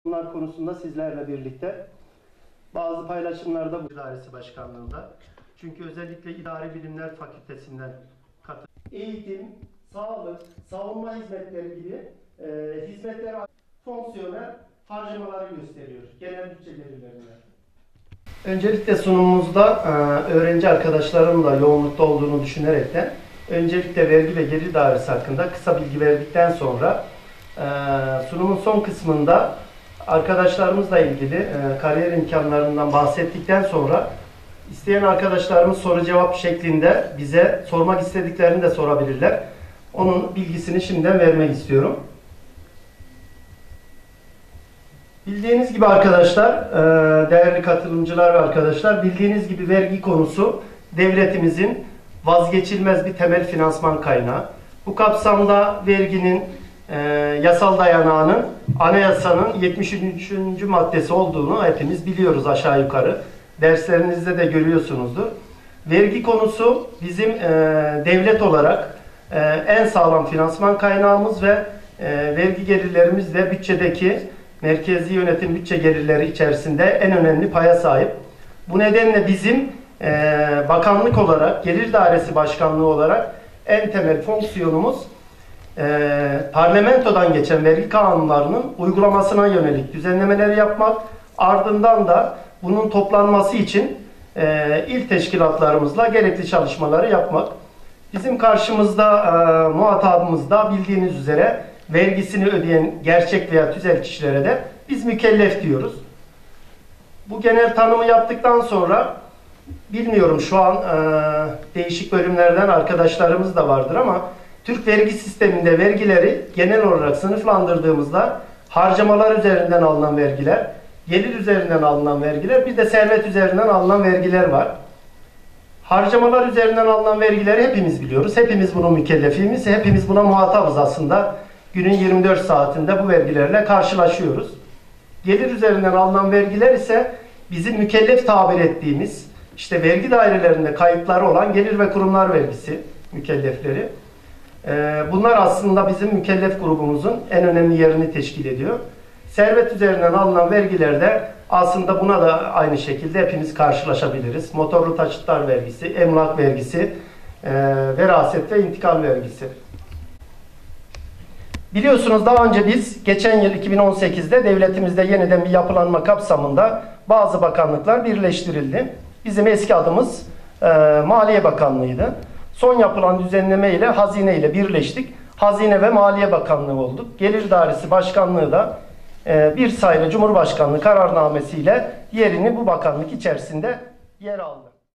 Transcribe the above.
Bunlar konusunda sizlerle birlikte bazı paylaşımlarda bu idaresi başkanlığında. Çünkü özellikle İdari Bilimler Fakültesinden eğitim, sağlık, savunma hizmetleri gibi hizmetler fonksiyonel harcamaları gösteriyor genel bütçe gelirlerine. Öncelikle sunumumuzda öğrenci arkadaşlarımla yoğunlukta olduğunu düşünerekten öncelikle vergi ve gelir dairesi hakkında kısa bilgi verdikten sonra sunumun son kısmında arkadaşlarımızla ilgili kariyer imkanlarından bahsettikten sonra isteyen arkadaşlarımız soru cevap şeklinde bize sormak istediklerini de sorabilirler. Onun bilgisini şimdiden vermek istiyorum. Bildiğiniz gibi arkadaşlar, değerli katılımcılar ve arkadaşlar, bildiğiniz gibi vergi konusu devletimizin vazgeçilmez bir temel finansman kaynağı. Bu kapsamda verginin yasal dayanağının anayasanın 73. maddesi olduğunu hepimiz biliyoruz aşağı yukarı. Derslerinizde de görüyorsunuzdur. Vergi konusu bizim devlet olarak en sağlam finansman kaynağımız ve vergi gelirlerimiz de bütçedeki merkezi yönetim bütçe gelirleri içerisinde en önemli paya sahip. Bu nedenle bizim bakanlık olarak, Gelir Dairesi Başkanlığı olarak en temel fonksiyonumuz parlamentodan geçen vergi kanunlarının uygulamasına yönelik düzenlemeler yapmak, ardından da bunun toplanması için il teşkilatlarımızla gerekli çalışmaları yapmak. Bizim karşımızda muhatabımız da bildiğiniz üzere vergisini ödeyen gerçek veya tüzel kişilere de biz mükellef diyoruz. Bu genel tanımı yaptıktan sonra bilmiyorum şu an değişik bölümlerden arkadaşlarımız da vardır ama Türk vergi sisteminde vergileri genel olarak sınıflandırdığımızda harcamalar üzerinden alınan vergiler, gelir üzerinden alınan vergiler, bir de servet üzerinden alınan vergiler var. Harcamalar üzerinden alınan vergileri hepimiz biliyoruz. Hepimiz bunun mükellefiyiz. Hepimiz buna muhatabız aslında. Günün 24 saatinde bu vergilerle karşılaşıyoruz. Gelir üzerinden alınan vergiler ise bizim mükellef tabir ettiğimiz, işte vergi dairelerinde kayıtları olan gelir ve kurumlar vergisi mükellefleri. Bunlar aslında bizim mükellef grubumuzun en önemli yerini teşkil ediyor. Servet üzerinden alınan vergilerde aslında buna da aynı şekilde hepimiz karşılaşabiliriz. Motorlu taşıtlar vergisi, emlak vergisi, veraset ve intikal vergisi. Biliyorsunuz daha önce biz geçen yıl 2018'de devletimizde yeniden bir yapılanma kapsamında bazı bakanlıklar birleştirildi. Bizim eski adımız Maliye Bakanlığı'ydı. Son yapılan düzenleme ile Hazine ile birleştik. Hazine ve Maliye Bakanlığı olduk. Gelir Dairesi Başkanlığı da bir sayılı Cumhurbaşkanlığı kararnamesiyle yerini bu bakanlık içerisinde yer aldı.